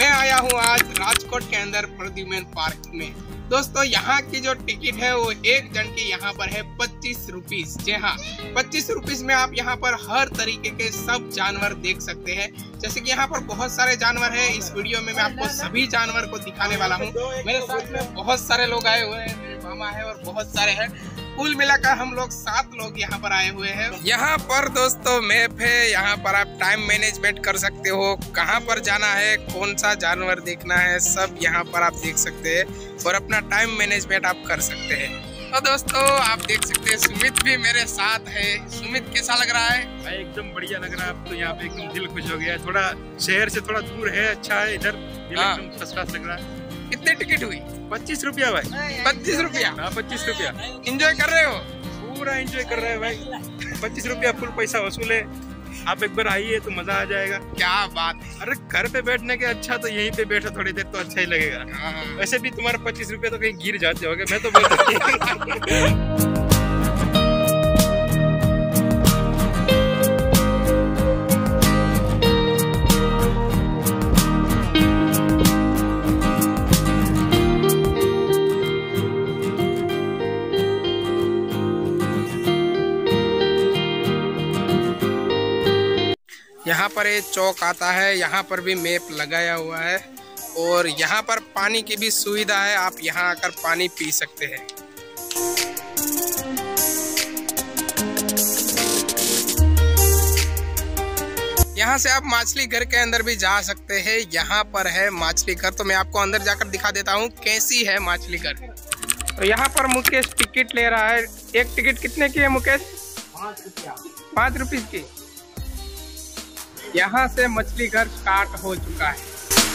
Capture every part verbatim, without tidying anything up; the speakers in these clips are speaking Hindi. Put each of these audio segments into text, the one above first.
मैं आया हूँ आज राजकोट के अंदर प्रद्युमन पार्क में। दोस्तों यहाँ की जो टिकट है वो एक जन की यहाँ पर है पच्चीस रुपीस। जी हाँ, पच्चीस रुपीस में आप यहाँ पर हर तरीके के सब जानवर देख सकते हैं। जैसे कि यहाँ पर बहुत सारे जानवर हैं। इस वीडियो में मैं आपको सभी जानवर को दिखाने वाला हूँ। मेरे साथ में बहुत सारे लोग आए हुए हैं, मेरे मामा है और बहुत सारे हैं। कुल मिलाकर हम लोग सात लोग यहाँ पर आए हुए हैं। यहाँ पर दोस्तों मैप है, यहाँ पर आप टाइम मैनेजमेंट कर सकते हो, कहाँ पर जाना है, कौन सा जानवर देखना है, सब यहाँ पर आप देख सकते हैं और अपना टाइम मैनेजमेंट आप कर सकते हैं। तो दोस्तों आप देख सकते हैं सुमित भी मेरे साथ है। सुमित कैसा लग रहा है? भाई एकदम बढ़िया लग रहा है। अब तो यहाँ पे एकदम दिल खुश हो गया है। थोड़ा शहर से थोड़ा दूर है, अच्छा है इधर, एकदम फर्स्ट क्लास लग रहा है। कितनी टिकट हुई? पच्चीस रुपया भाई। पच्चीस रुपया? हाँ पच्चीस रुपया। एंजॉय कर रहे हो? पूरा एंजॉय कर रहे हैं भाई। पच्चीस रुपया फुल पैसा वसूल है। आप एक बार आइए तो मजा आ जाएगा। क्या बात है। अरे घर पे बैठने के अच्छा तो यहीं पे बैठो थोड़ी देर तो अच्छा ही लगेगा। वैसे भी तुम्हारे पच्चीस रुपया तो कहीं गिर जाते होगे, मैं तो बोलता यहाँ पर एक चौक आता है, यहाँ पर भी मैप लगाया हुआ है और यहाँ पर पानी की भी सुविधा है। आप यहाँ आकर पानी पी सकते हैं। यहाँ से आप मछली घर के अंदर भी जा सकते हैं। यहाँ पर है मछली घर, तो मैं आपको अंदर जाकर दिखा देता हूँ कैसी है मछली घर। तो यहाँ पर मुकेश टिकट ले रहा है। एक टिकट कितने की है मुकेश? पाँच रुपया। पाँच रुपये की। यहाँ से मछली घर स्टार्ट हो चुका है।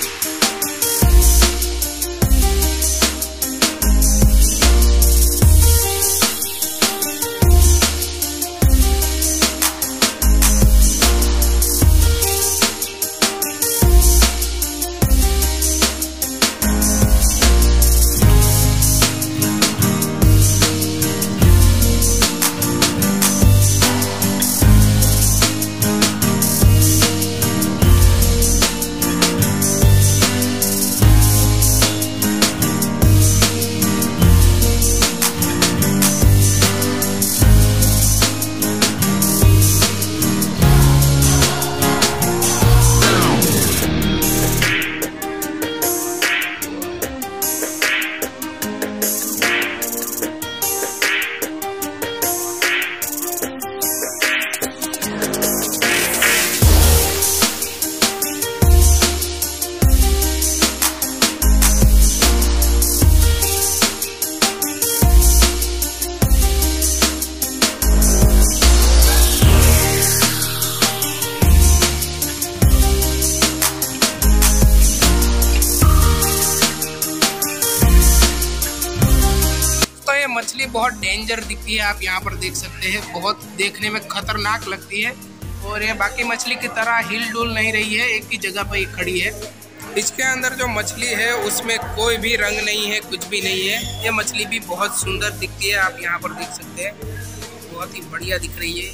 मछली बहुत डेंजर दिखती है, आप यहाँ पर देख सकते हैं। बहुत देखने में खतरनाक लगती है और ये बाकी मछली की तरह हिल डुल नहीं रही है, एक ही जगह पर ही खड़ी है। इसके अंदर जो मछली है उसमें कोई भी रंग नहीं है, कुछ भी नहीं है। ये मछली भी बहुत सुंदर दिखती है, आप यहाँ पर देख सकते हैं। बहुत ही बढ़िया दिख रही है।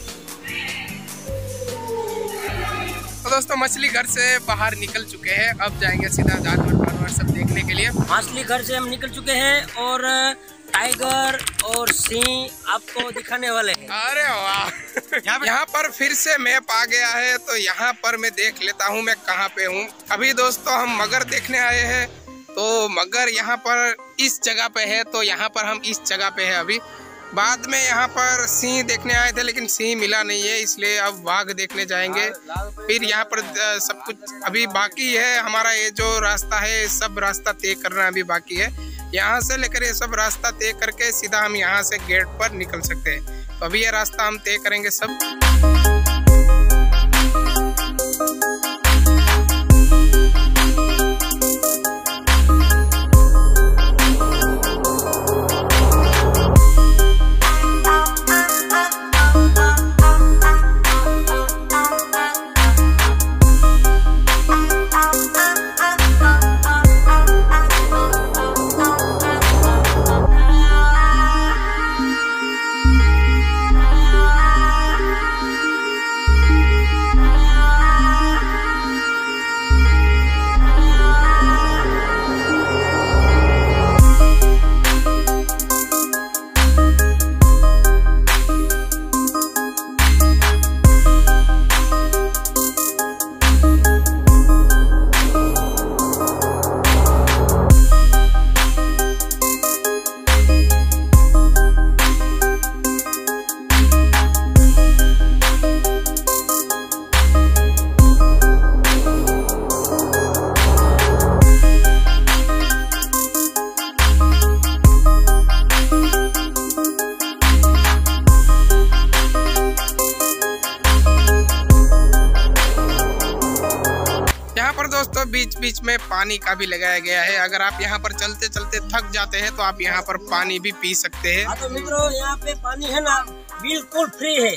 तो दोस्तों मछली घर से बाहर निकल चुके हैं, अब जाएंगे सीधा जानवर जानवर सब देखने के लिए। मछली घर से हम निकल चुके हैं और टाइगर और सिंह आपको दिखाने वाले हैं। अरे वाह, यहाँ पर फिर से मैप आ गया है, तो यहाँ पर मैं देख लेता हूँ मैं कहाँ पे हूँ। अभी दोस्तों हम मगर देखने आए हैं, तो मगर यहाँ पर इस जगह पे है, तो यहाँ पर हम इस जगह पे है अभी। बाद में यहाँ पर सिंह देखने आए थे लेकिन सिंह मिला नहीं है, इसलिए अब बाघ देखने जाएंगे। फिर यहाँ पर सब कुछ अभी बाकी है। हमारा ये जो रास्ता है सब रास्ता तय करना अभी बाकी है। यहाँ से लेकर ये सब रास्ता तय करके सीधा हम यहाँ से गेट पर निकल सकते हैं। तो अभी ये रास्ता हम तय करेंगे सब। बीच में पानी का भी लगाया गया है। अगर आप यहाँ पर चलते चलते थक जाते हैं तो आप यहाँ पर पानी भी पी सकते हैं। हाँ तो मित्रों, यहाँ पे पानी है ना, बिल्कुल फ्री है।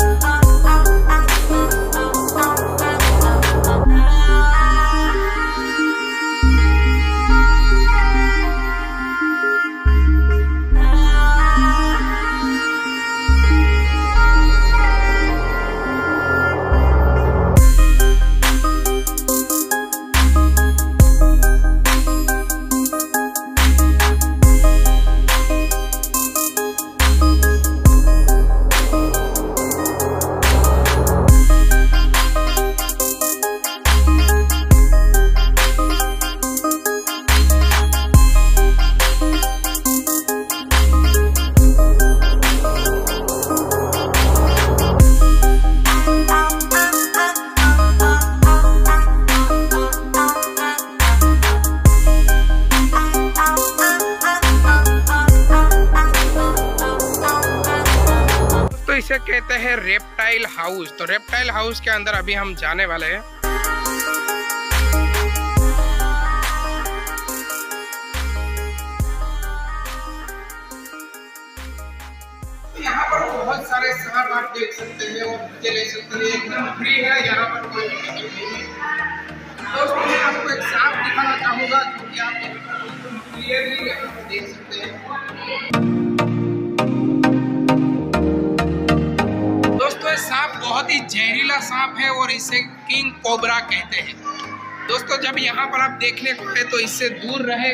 इसे कहते हैं रेप्टाइल हाउस। तो रेप्टाइल हाउस के अंदर अभी हम जाने वाले हैं। यहाँ पर बहुत सारे सांप आप देख सकते हैं और मजे ले सकते हैं, एकदम फ्री है, यहाँ पर कोई टिकट नहीं है। दोस्तों मैं आपको एक सांप दिखाना चाहूँगा क्योंकि आप एकदम क्लियरली यहाँ पर देख सकते हैं। सांप बहुत ही जहरीला सांप है और इसे किंग कोबरा कहते हैं। दोस्तों जब यहाँ पर आप देखने को आए तो इससे दूर रहे।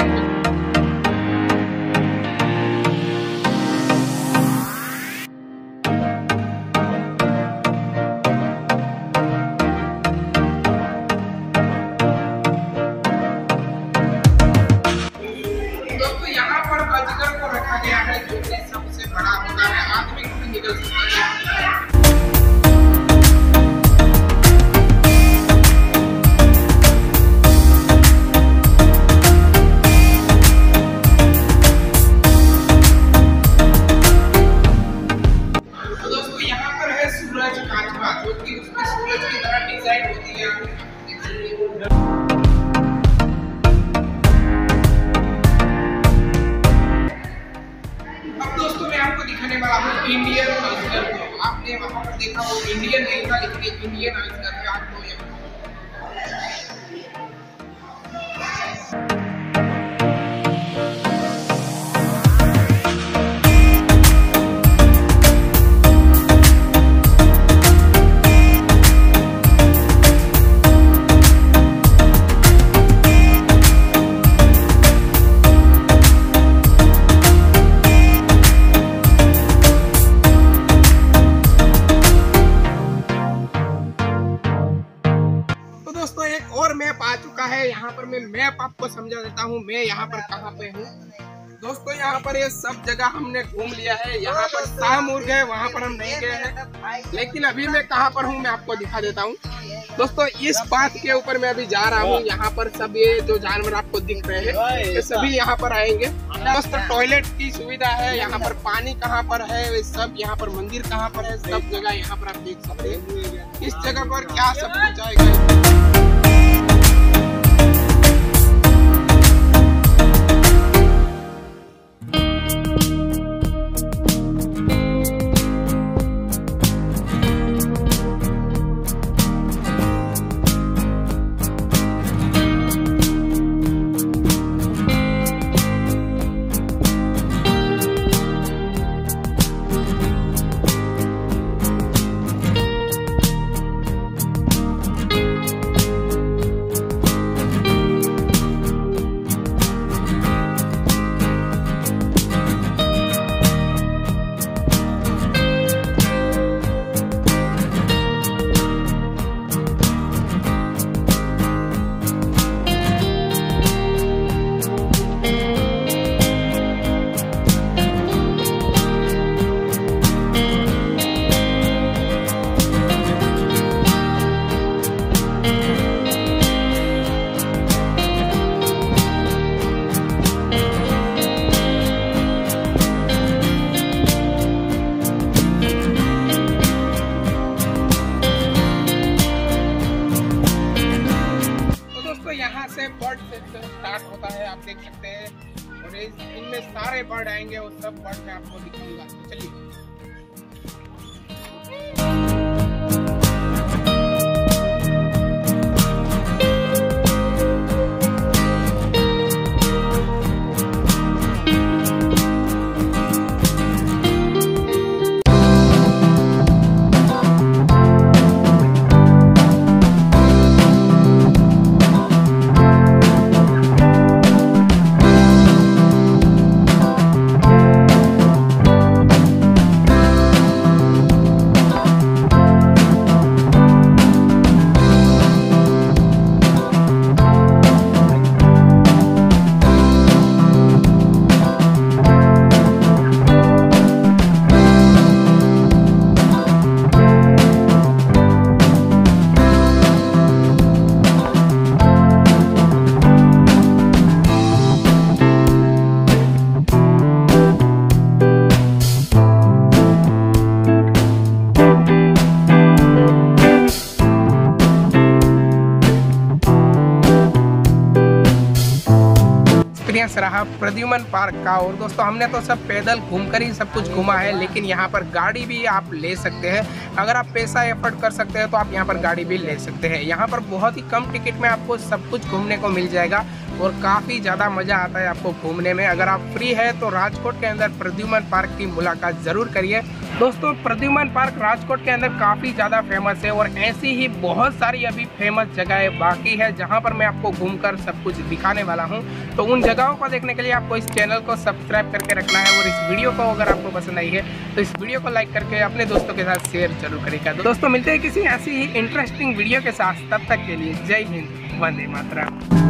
दोस्तों यहाँ पर अजगर को रखा गया है जो कि सबसे बड़ा होता है, आदमी को निकल सकता है। जो कि उसमें सूरज की तरह डिजाइन होती है। अब दोस्तों मैं आपको दिखाने वाला हूँ इंडियन अजगर को। आपने वहाँ पर देखा वो इंडियन नहीं था, लेकिन इंडियन अजगर है। आपको मैप आ चुका है। यहाँ पर मैं मैप आपको समझा देता हूँ मैं यहाँ पर कहाँ पे हूँ। दोस्तों यहाँ पर ये सब जगह हमने घूम लिया है। यहाँ पर शाहमुर्ग है, वहाँ पर हम नहीं गए हैं, लेकिन अभी मैं कहाँ पर हूँ मैं आपको दिखा देता हूँ। दोस्तों इस पाथ के ऊपर मैं अभी जा रहा हूँ। यहाँ पर सब ये जो जानवर आपको दिख रहे हैं ये सभी यहाँ पर आएंगे। दोस्तों टॉयलेट की सुविधा है, यहाँ पर पानी कहाँ पर है, सब यहाँ पर मंदिर कहाँ पर है, सब जगह यहाँ पर आप देख सकते हैं। इस जगह पर क्या सब कुछ आएगा। स्टार्ट होता है, आप देख सकते हैं। और इस- इनमें सारे बर्ड आएंगे और सब बर्ड मैं आपको दिखाऊंगा। तो चलिए। एक्सपीरियंस रहा प्रद्युमन पार्क का। और दोस्तों हमने तो सब पैदल घूमकर ही सब कुछ घूमा है, लेकिन यहाँ पर गाड़ी भी आप ले सकते हैं। अगर आप पैसा एफर्ट कर सकते हैं तो आप यहाँ पर गाड़ी भी ले सकते हैं। यहाँ पर बहुत ही कम टिकट में आपको सब कुछ घूमने को मिल जाएगा और काफ़ी ज़्यादा मज़ा आता है आपको घूमने में। अगर आप फ्री है तो राजकोट के अंदर प्रद्युमन पार्क की मुलाकात ज़रूर करिए। दोस्तों प्रद्युमन पार्क राजकोट के अंदर काफ़ी ज़्यादा फेमस है और ऐसी ही बहुत सारी अभी फेमस जगहें बाकी है जहाँ पर मैं आपको घूमकर सब कुछ दिखाने वाला हूँ। तो उन जगहों को देखने के लिए आपको इस चैनल को सब्सक्राइब करके रखना है और इस वीडियो को अगर आपको पसंद आई है तो इस वीडियो को लाइक करके अपने दोस्तों के साथ शेयर जरूर करेगा। दोस्तों मिलते हैं किसी ऐसी ही इंटरेस्टिंग वीडियो के साथ, तब तक के लिए जय हिंद, वंदे मातरम।